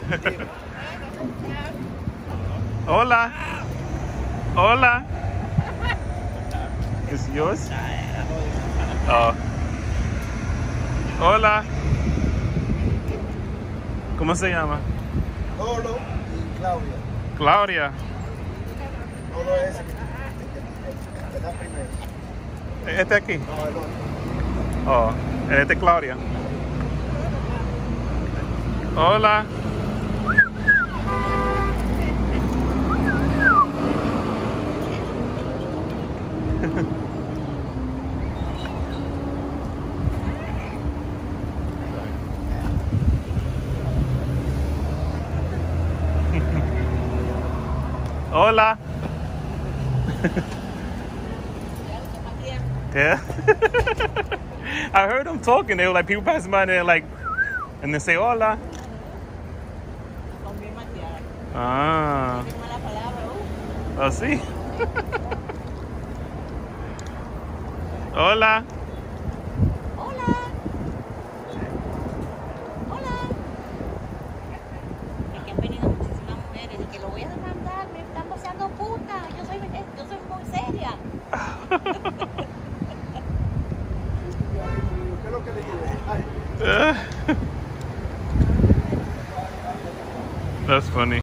Hola. Hola. Is it yours? Oh. Hola. ¿Cómo se llama? Lolo y Claudia. Claudia. Lolo es el que está primero. ¿Este aquí? No, el otro. Oh, este es Claudia. Hola. Hola. Yeah. I heard them talking. They were like people passing by and they're like, and they say hola. Ah. Oh, sí. Hola. Hola. Hola. Es que han venido muchísimas mujeres y que lo voy a demandar, me están paseando puta. Yo soy muy seria. ¿Qué es lo que le digo? Ay. That's funny.